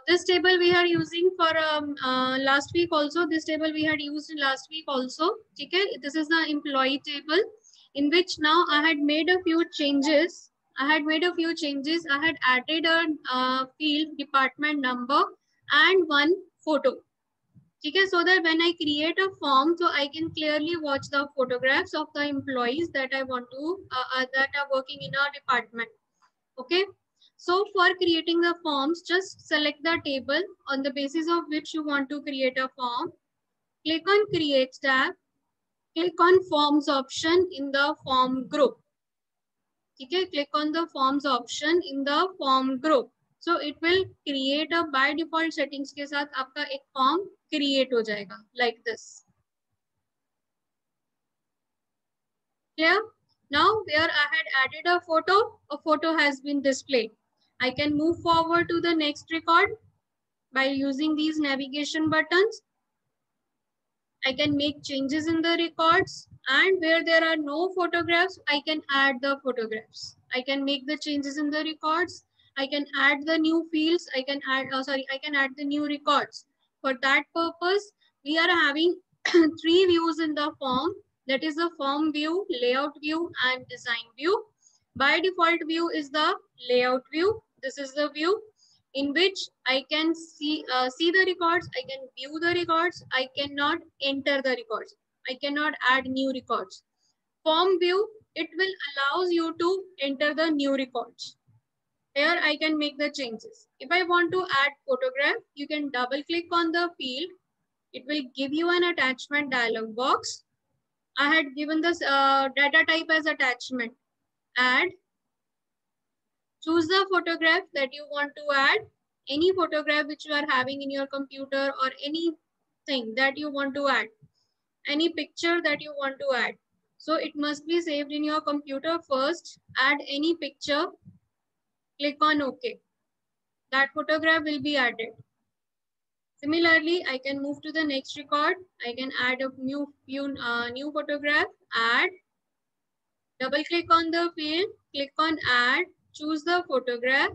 This table we are using for last week also. This table we had used in last week also. Okay, this is the employee table in which now I had made a few changes. I had added a field, department number, and one photo. Okay, so that when I create a form, so I can clearly watch the photographs of the employees that I want to that are working in our department. Okay. So for creating the forms, just select the table on the basis of which you want to create a form. Click on Create tab. Click on Forms option in the form group. Okay, click on the Forms option in the form group. So it will create a by default settings के साथ आपका एक form create हो जाएगा like this. Clear? Now where I had added a photo has been displayed. I can move forward to the next record by using these navigation buttons. I can make changes in the records, and where there are no photographs, I can add the photographs. I can make the changes in the records. I can add the new fields. I can add the new records. For that purpose, we are having three views in the form. That is the form view, layout view, and design view. By default view is the layout view. This is the view in which I can see the records, I can view the records, I cannot enter the records, I cannot add new records. Form view, it will allows you to enter the new records. Here I can make the changes. If I want to add photograph, you can double click on the field. It will give you an attachment dialog box. I had given this data type as attachment. Add. Choose the photograph that you want to add. Any photograph which you are having in your computer or anything that you want to add. Any picture that you want to add. So it must be saved in your computer first. Add any picture. Click on OK. That photograph will be added. Similarly, I can move to the next record. I can add a new photograph. Add. Double click on the field. Click on Add. Choose the photograph.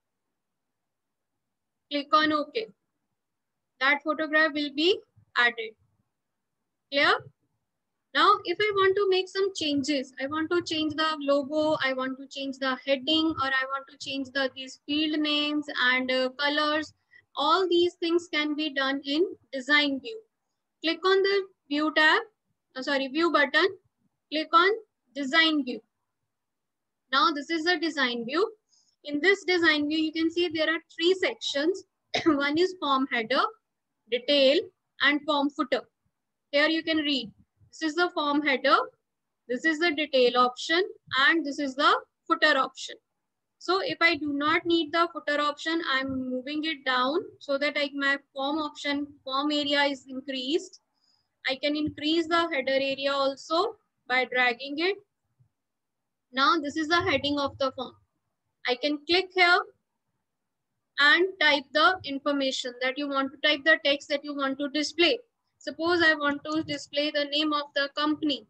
Click on OK. That photograph will be added. Clear? Now, if I want to make some changes, I want to change the logo, I want to change the heading, or I want to change these field names and colors. All these things can be done in design view. Click on the view tab, view button. Click on design view. Now, this is the design view. In this design view, you can see there are three sections. One is form header, detail, and form footer. Here you can read. This is the form header, this is the detail option, and this is the footer option. So if I do not need the footer option, I'm moving it down so that my form area is increased. I can increase the header area also by dragging it. Now this is the heading of the form. I can click here and type the information that you want to type, the text that you want to display. Suppose I want to display the name of the company.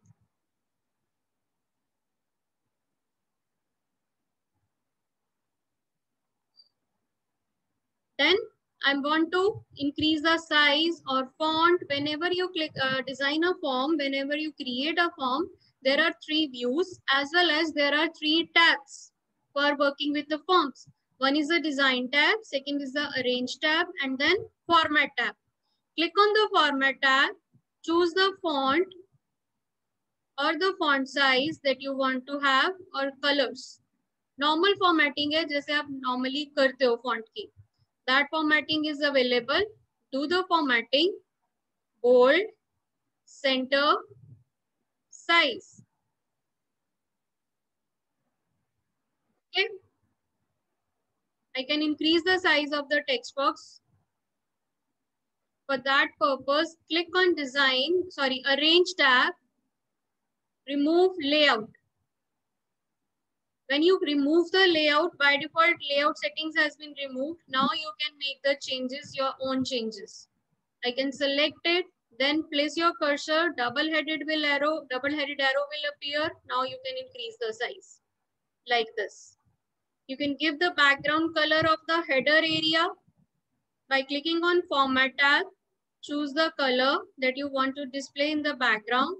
Then I want to increase the size or font. Whenever you click design a form, whenever you create a form, there are three views as well as there are three tabs for working with the forms. One is the design tab, second is the arrange tab, and then format tab. Click on the format tab, choose the font or the font size that you want to have or colors. Normal formatting है जैसे आप normally करते हो font की. That formatting is available. Do the formatting, bold, center, size. Okay. I can increase the size of the text box. For that purpose, click on arrange tab, remove layout. When you remove the layout, by default layout settings has been removed. Now you can make the changes, your own changes. I can select it, then place your cursor, double-headed arrow will appear. Now you can increase the size like this. You can give the background color of the header area. By clicking on Format tab, choose the color that you want to display in the background.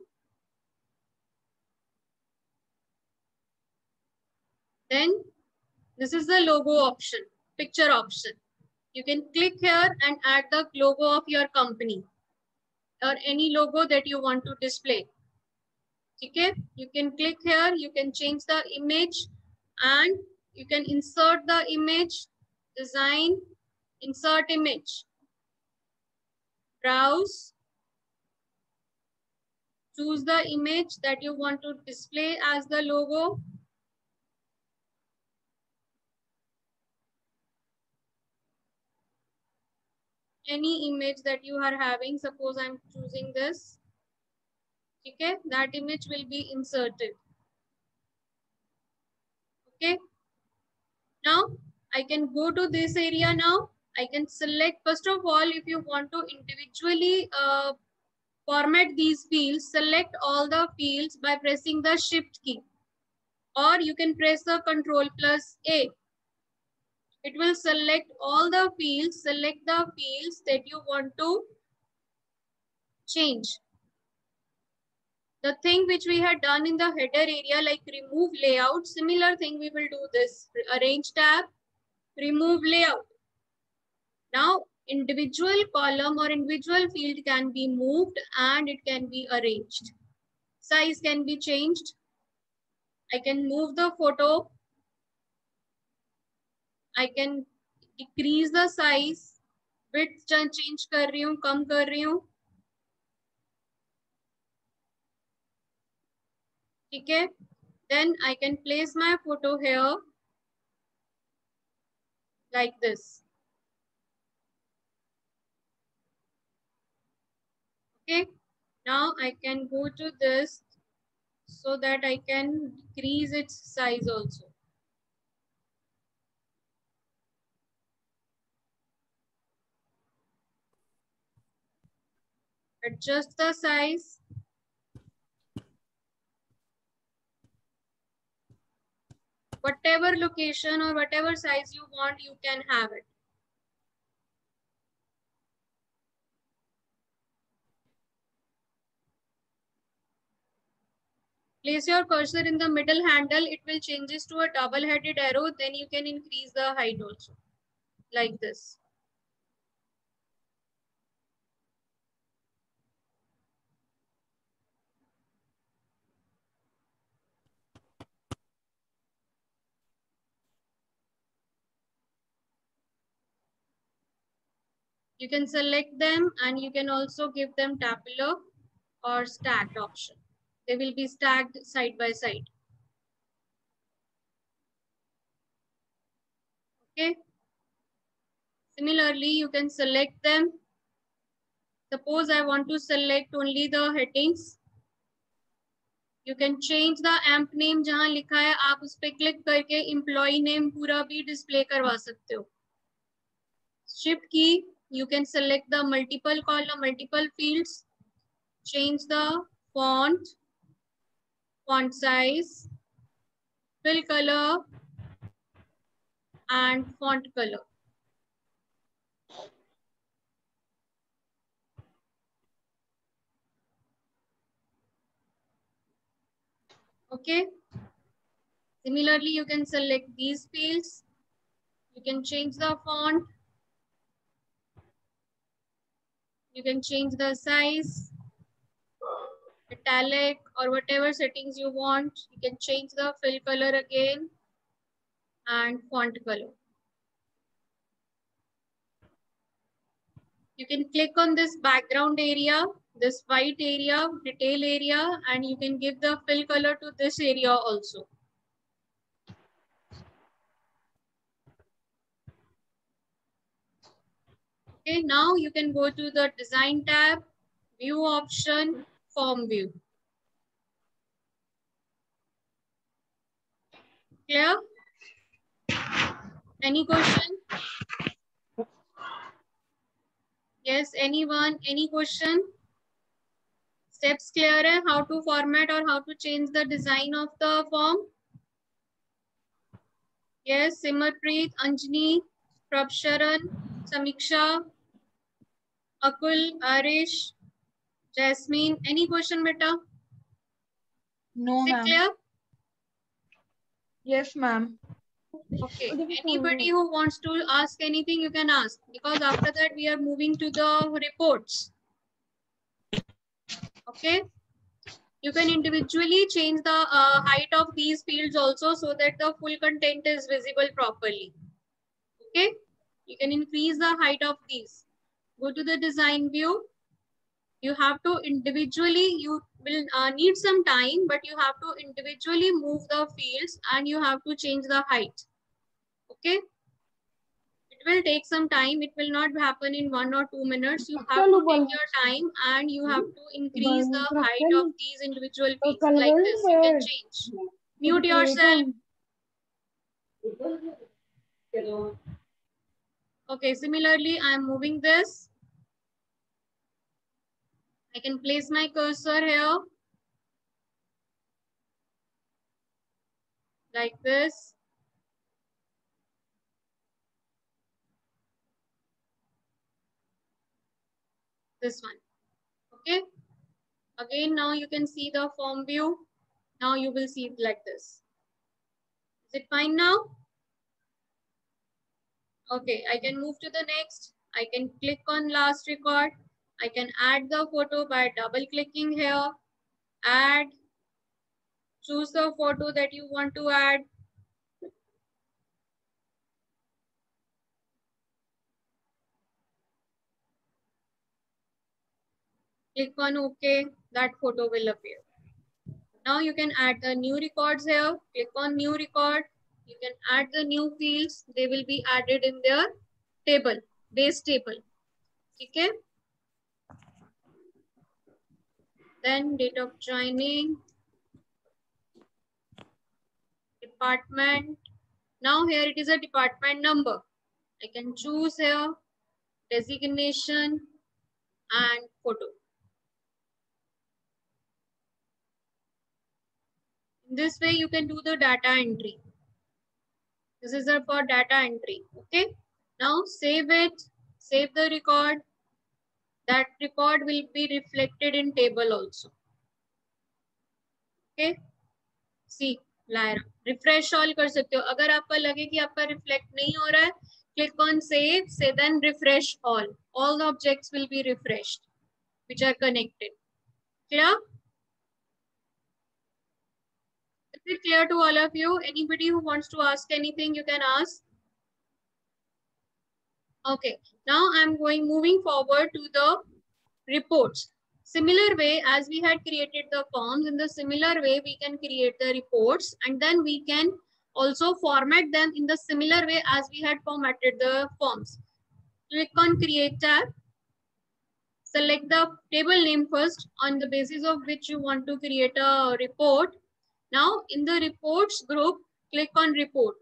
Then this is the logo option, picture option. You can click here and add the logo of your company or any logo that you want to display. Okay, you can click here, you can change the image and you can insert the image, design, insert image, browse, choose the image that you want to display as the logo. Any image that you are having, suppose I'm choosing this. Okay, that image will be inserted. Okay, now I can go to this area now. I can select, first of all, if you want to individually format these fields, select all the fields by pressing the Shift key, or you can press the Ctrl+A. It will select all the fields, select the fields that you want to change. The thing which we had done in the header area, like remove layout, similar thing we will do this. Arrange tab, remove layout. Now, individual column or individual field can be moved and it can be arranged. Size can be changed. I can move the photo. I can decrease the size. Width change कर रही हूँ, कम कर रही हूँ. ठीक है? Then I can place my photo here like this. Okay. Now I can go to this so that I can decrease its size also. Adjust the size. Whatever location or whatever size you want, you can have it. Place your cursor in the middle handle. It will changes to a double-headed arrow. Then you can increase the height also, like this. You can select them and you can also give them tabular or stacked option. They will be stacked side by side. Okay. Similarly, you can select them. Suppose I want to select only the headings. You can change the AMP name जहाँ लिखा है आप उस पे click करके employee name पूरा भी display करवा सकते हो. Shift key, you can select the multiple column, multiple fields, change the font size, fill color, and font color. Okay. Similarly, you can select these fields. You can change the font. You can change the size, italic, or whatever settings you want. You can change the fill color again and font color. You can click on this background area, this white area, detail area, and you can give the fill color to this area also. Okay, now you can go to the design tab, view option, form view. Clear? Any question? Yes, anyone? Any question? Steps clear hai? How to format or how to change the design of the form? Yes, Simarpreet, Anjani, Prabsharan. Samiksha, Akul, Arish, Jasmine, any question, beta? No, Is it ma'am. clear? Yes, ma'am. Okay. Anybody who wants to ask anything, you can ask, because after that we are moving to the reports. Okay. You can individually change the height of these fields also so that the full content is visible properly. Okay. You can increase the height of these. Go to the design view. You have to individually, you will need some time, but you have to individually move the fields and you have to change the height. Okay. It will take some time. It will not happen in 1 or 2 minutes. You have to take your time and you have to increase the height of these individual fields like this. You can change. Mute yourself. Okay, similarly, I am moving this. I can place my cursor here. Like this. This one. Okay. Again, now you can see the form view. Now you will see it like this. Is it fine now? Okay, I can move to the next. I can click on last record. I can add the photo by double clicking here. Add. Choose the photo that you want to add. Click on OK. That photo will appear. Now you can add the new records here. Click on new record. You can add the new fields. They will be added in their table, base table. Okay. Then date of joining, department. Now here it is a department number. I can choose here designation and photo. In this way you can do the data entry. This is for data entry. Okay. Now save it, save the record. That record will be reflected in table also. Okay. See, Lyra. Refresh all कर सकते हो. अगर आपका लगे कि आपका reflect नहीं हो रहा है, click on save, say then refresh all. All the objects will be refreshed, which are connected. Clear? Is it clear to all of you? Anybody who wants to ask anything, you can ask. Okay, now I'm moving forward to the reports. Similar way as we had created the forms, in the similar way we can create the reports, and then we can also format them in the similar way as we had formatted the forms. Click on create tab. Select the table name first on the basis of which you want to create a report. Now in the reports group, click on report.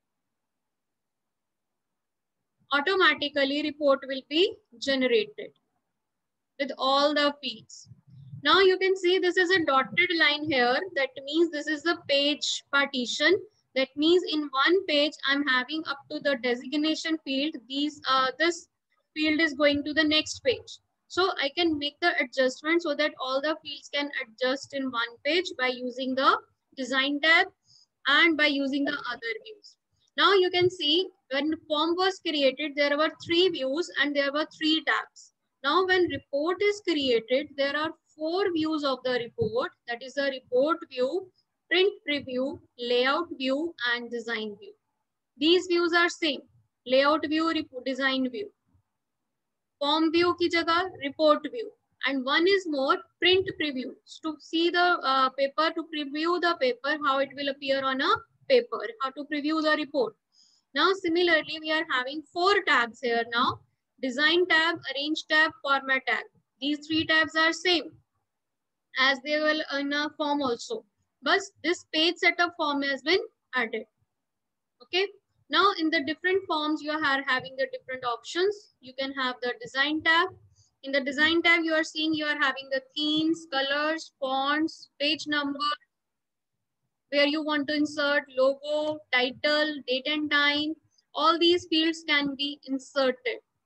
Automatically report will be generated with all the fields. Now you can see this is a dotted line here. That means this is the page partition. That means in one page I'm having up to the designation field. This field is going to the next page. So I can make the adjustment so that all the fields can adjust in one page by using the design tab and by using the other views. Now you can see when form was created, there were 3 views and there were 3 tabs. Now when report is created, there are 4 views of the report. That is the report view, print preview, layout view and design view. These views are same. Layout view, design view. Form view ki jagah, report view. And one is more print preview. To see the paper, to preview the paper, how it will appear on a paper, how to preview the report. Now similarly, we are having 4 tabs here now. Design tab, arrange tab, format tab. These 3 tabs are same as they will in a form also. But this page setup form has been added. Okay. Now in the different forms, you are having the different options. You can have the design tab. In the design tab, you are seeing you are having the themes, colors, fonts, page number, where you want to insert logo, title, date and time. All these fields can be inserted.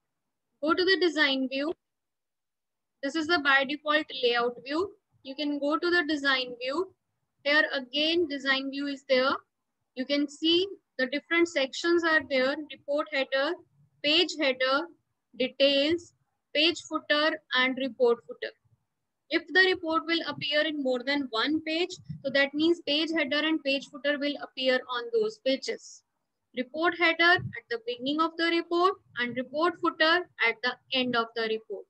Go to the design view. This is the by default layout view. You can go to the design view. Here again, design view is there. You can see the different sections are there. Report header, page header, details, page footer, and report footer. If the report will appear in more than one page, so that means page header and page footer will appear on those pages. Report header at the beginning of the report and report footer at the end of the report.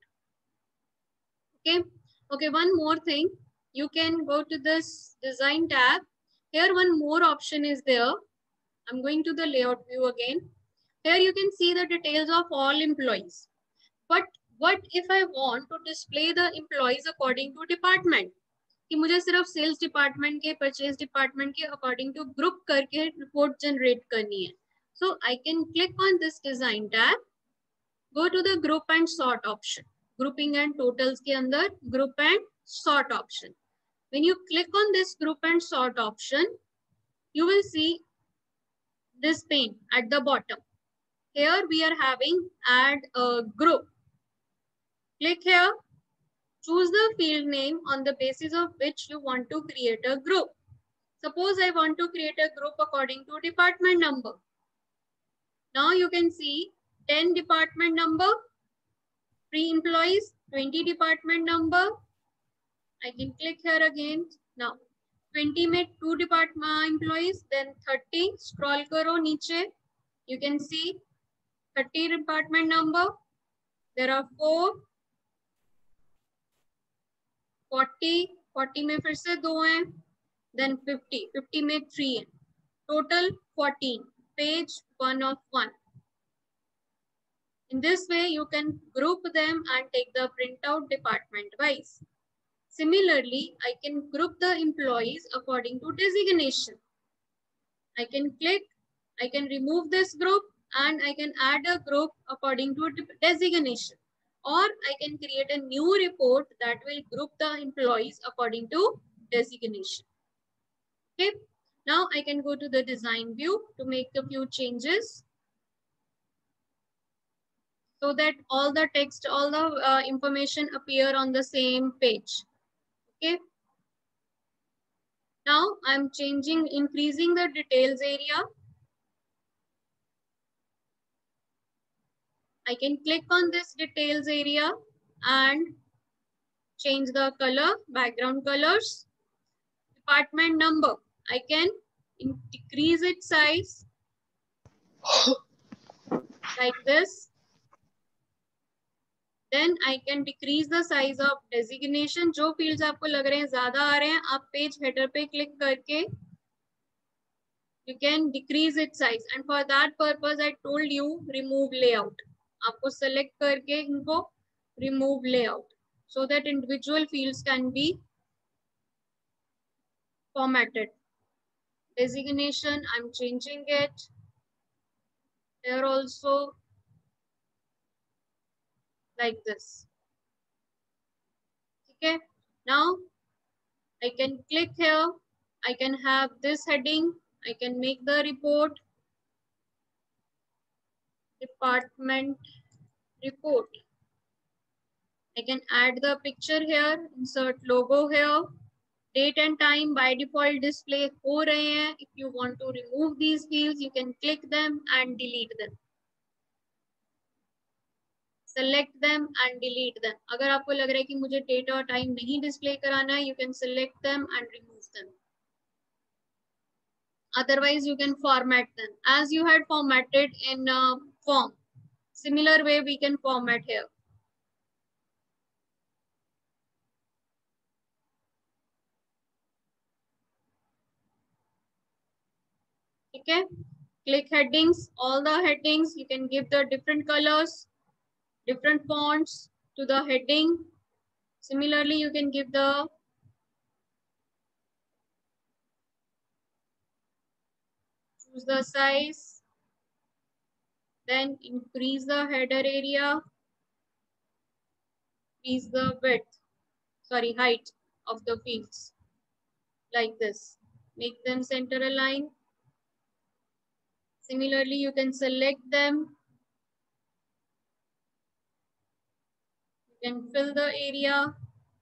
Okay, one more thing. You can go to this design tab. Here one more option is there. I'm going to the layout view again. Here you can see the details of all employees. But what if I want to display the employees according to department? कि मुझे सिर्फ sales department के purchase department के according to group करके report generate करनी है. So I can click on this design tab. Go to the group and sort option. Grouping and totals के अंदर group and sort option. When you click on this group and sort option, you will see this pane at the bottom. Here we are having add a group. Click here. Choose the field name on the basis of which you want to create a group. Suppose I want to create a group according to department number. Now you can see 10 department number, 3 employees, 20 department number. I can click here again. Now 20 में 2 department employees, then 30. Scroll करो नीचे. You can see 30 department number. There are 4. 40 में फिर से 2 हैं. Then 50 में 3 हैं. Total 14. Page 1 of 1. In this way, you can group them and take the printout department wise. Similarly, I can group the employees according to designation. I can click, I can remove this group and I can add a group according to designation. Or I can create a new report that will group the employees according to designation. Okay, now I can go to the design view to make a few changes, so that all the text, all the information appear on the same page. Okay. Now I'm increasing the details area. I can click on this details area and change the color, background colors. Department number, I can decrease its size like this. Then I can decrease the size of designation. जो fields आपको लग रहे हैं ज़्यादा आ रहे हैं, आप page header पे click करके you can decrease its size. And for that purpose, I told you remove layout. आपको select करके इनको remove layout, so that individual fields can be formatted. Designation, I'm changing it. Here also like this. Okay, now I can click here. I can have this heading. I can make the report department report. I can add the picture here, insert logo here. Date and time by default display हो रहे हैं. If you want to remove these fields, you can click them and delete them. Select them and delete them. अगर आपको लग रहा है कि मुझे date और time नहीं display कराना है, you can select them and remove them. Otherwise, you can format them as you had formatted in form. Similar way we can format here. Okay, click headings. All the headings you can give the different colors, different fonts to the heading. Similarly, you can give the choose the size, then increase the header area, increase the height of the fields like this. Make them center align. Similarly, you can select them can fill the area,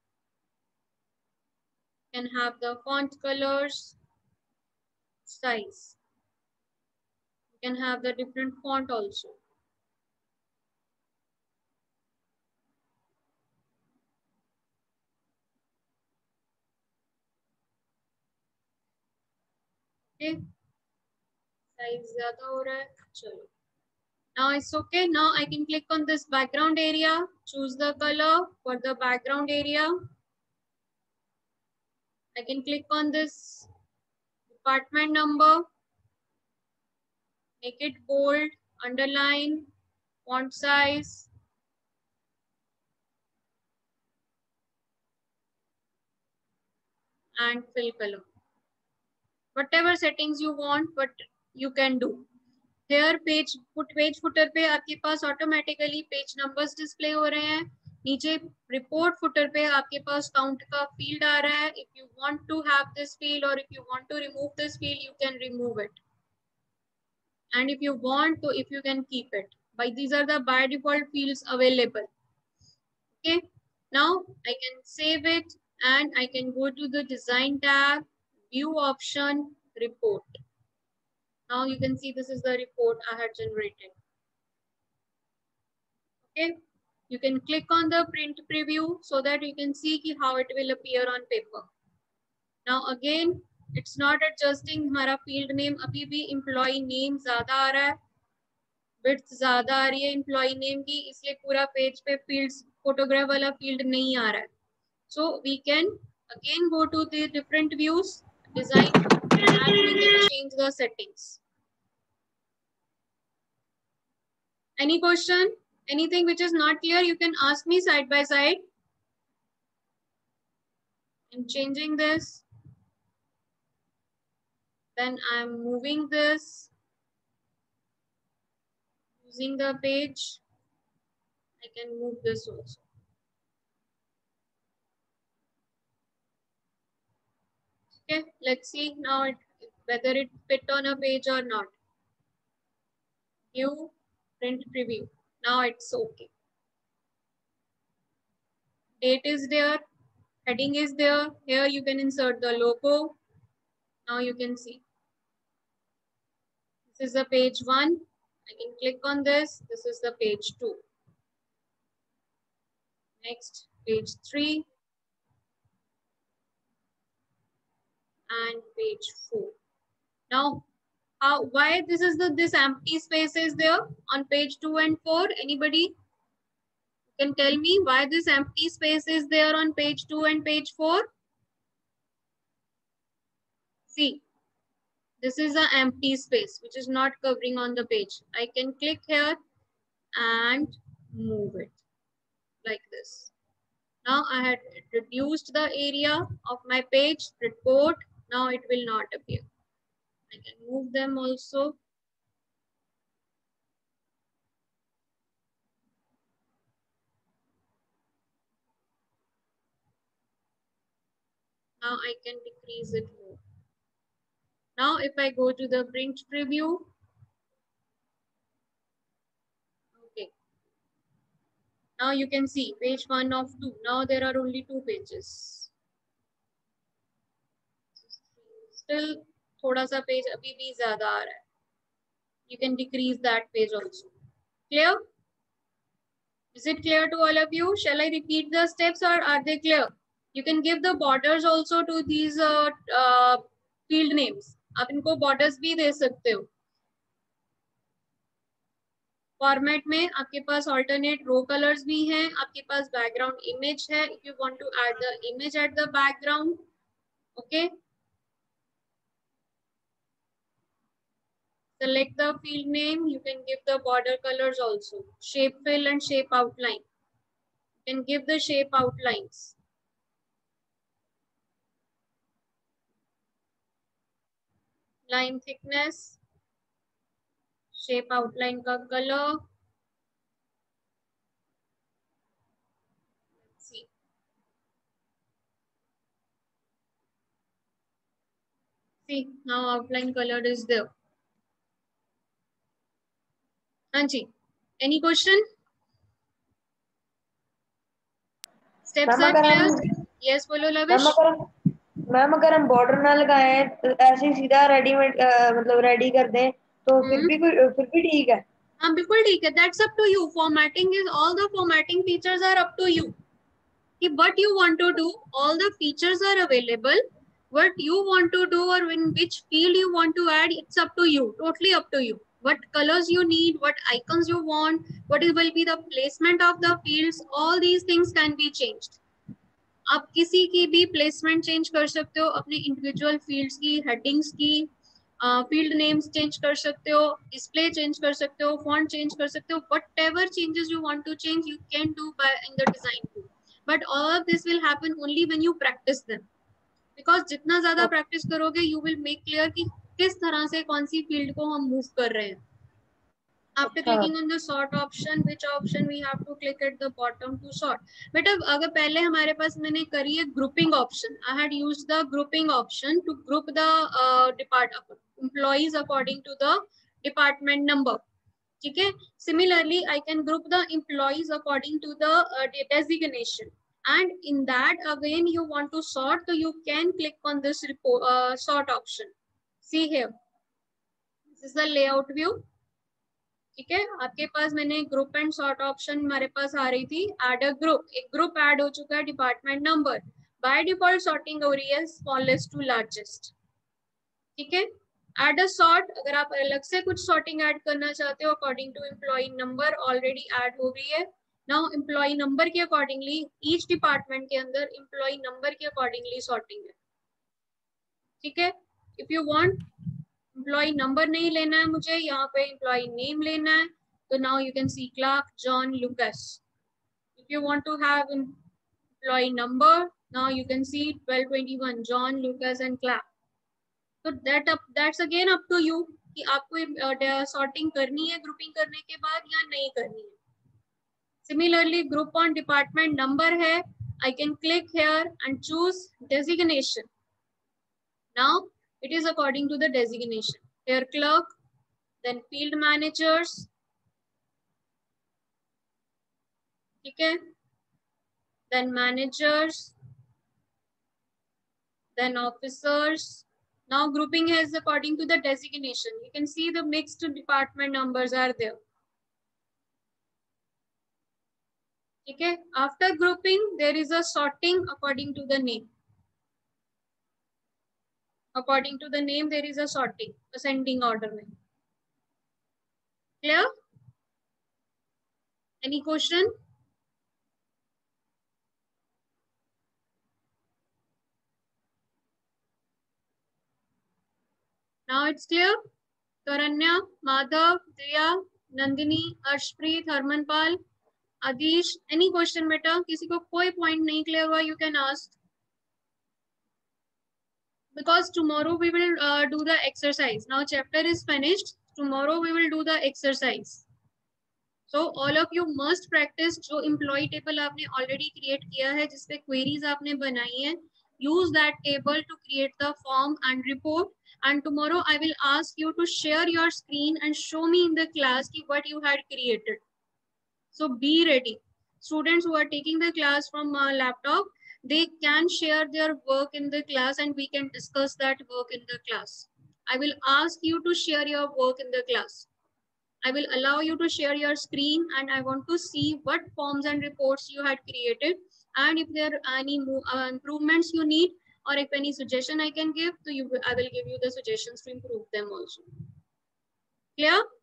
can have the font colors, size. You can have the different font also. Okay, size ज़्यादा हो रहा है, चलो. Now it's okay. Now I can click on this background area, choose the color for the background area. I can click on this department number, make it bold, underline, font size. And fill color. Whatever settings you want, but you can do. Here page footer पे आपके पास automatically page numbers display हो रहे हैं. नीचे report footer पे आपके पास count का field आ रहा है. If you want to have this field or if you want to remove this field, you can remove it. And if you want to, if you can keep it. But these are the by default fields available. Okay. Now I can save it and I can go to the design tab, view option, report. Now you can see this is the report I had generated. Okay. You can click on the print preview so that you can see how it will appear on paper. Now again, it's not adjusting हमारा field name, अभी भी employee name ज़्यादा आ रहा है, width ज़्यादा आ रही है employee name की, इसलिए पूरा page पे fields photograph वाला field नहीं आ रहा है. So we can again go to the different views, design, and we can change the settings. Any question? Anything which is not clear, you can ask me side by side. I'm changing this. Then I'm moving this. Using the page, I can move this also. Okay, let's see now whether it fit on a page or not. View, print preview. Now it's okay. Date is there, heading is there. Here you can insert the logo. Now you can see. This is the page 1. I can click on this. This is the page 2. Next, page 3. And page 4. Now, why this empty space is there on page 2 and 4? Anybody can tell me why this empty space is there on page 2 and page 4? See, this is an empty space which is not covering on the page. I can click here and move it like this. Now I had reduced the area of my page report. Now it will not appear. I can move them also. Now I can decrease it more. Now if I go to the print preview, okay. Now you can see page 1 of 2. Now there are only 2 pages. Still thoda sa page abhi bhi zyada aa raha hai. You can decrease that page also. Clear? Is it clear to all of you? Shall I repeat the steps or are they clear? You can give the borders also to these field names. आप इनको borders भी दे सकते हो. Format में आपके पास alternate row colors भी हैं, आपके पास background image है. If you want to add the image at the background, okay. Select the field name. You can give the border colors also. Shape fill and shape outline. You can give the shape outlines. Line thickness. Shape outline का color. Let's see. See, now outline color is there. Anji, any question? Steps ma'am are अगर clear? हम Yes, बोलो ma'am Lavish. अगर हम border ना लगाएं तो ऐसे ही सीधा रेडीमेड मतलब रेडी कर दें तो फिर भी ठीक है। हाँ बिल्कुल ठीक है. That's up to you. Formatting is all the formatting features are up to you. कि what you want to do, all the features are available. What you want to do or in which field you want to add, it's up to you. Totally up to you. What colors you need, what icons you want, will be the placement of the fields. All these things can be changed. आप किसी की भी placement change कर सकते हो, अपने individual fields की headings की फील्ड नेम्स चेंज कर सकते हो, डिस्प्ले चेंज कर सकते हो, फॉन्ट चेंज कर सकते हो. Whatever changes you want to change you can do by in the design tool. But all of this will happen only when you practice them. Because जितना ज्यादा प्रैक्टिस करोगे you will make clear कि किस तरह से कौन सी field को हम मूव कर रहे हैं. After clicking on the sort option, which option we have to click at the bottom to sort. बेटा अगर पहले हमारे पास मैंने करी है grouping option, I had used the grouping option to group the employees according to the department number. ठीक है. Similarly, I can group the employees according to the designation. And in that again you want to sort, so you can click on this sort option. See here, this is the layout view. ठीक है. आपके पास मैंने group and sort option हमारे पास आ रही थी. Add a group, एक group add हो चुका है. Department number by default sorting हो रही है स्मॉलेस्ट टू लार्जेस्ट. ठीक है. एड अ सॉर्ट, अगर आप अलग से कुछ सॉर्टिंग ऐड करना चाहते हो according to employee number, already add हो गई है. नाउ एम्प्लॉय नंबर के अकॉर्डिंगली ईच डिपार्टमेंट के अंदर एम्प्लॉय नंबर के अकॉर्डिंगली सॉर्टिंग है. ठीक है. If you want employee number नहीं लेना है मुझे, यहाँ पे एम्प्लॉय नेम लेना है, तो now you can see Clark John Lucas. If you want to have employee number, now you can see 1221 John Lucas and Clark. तो that's again up to you कि आपको सॉर्टिंग करनी है ग्रुपिंग करने के बाद या नहीं करनी है. Similarly group on department number है, I can click here and choose designation. Now it is according to the designation. Here clerk, then field managers. Okay. Then managers, then officers. Now grouping is according to the designation. You can see the mixed department numbers are there. Okay. After grouping, there is a sorting according to the name. According to the name, there is a sorting, ascending order. Clear? Any question? Now it's clear. Taranya, Madhav, Diya, Nandini, Arshpreet, Harmanpal, Adish. Any question beta? किसी को कोई point नहीं clear हुआ? You can ask. Because tomorrow we will do the exercise. Now chapter is finished. Tomorrow we will do the exercise. So all of you must practice जो employee table आपने already create किया है, जिसपे queries आपने बनाई है. Use that table to create the form and report. And tomorrow I will ask you to share your screen and show me in the class what you had created. So be ready. Students who are taking the class from a laptop, they can share their work in the class and we can discuss that work in the class. I will ask you to share your work in the class. I will allow you to share your screen and I want to see what forms and reports you had created, and if there are any improvements you need, or if any suggestion I can give, I will give you the suggestions to improve them also. Clear?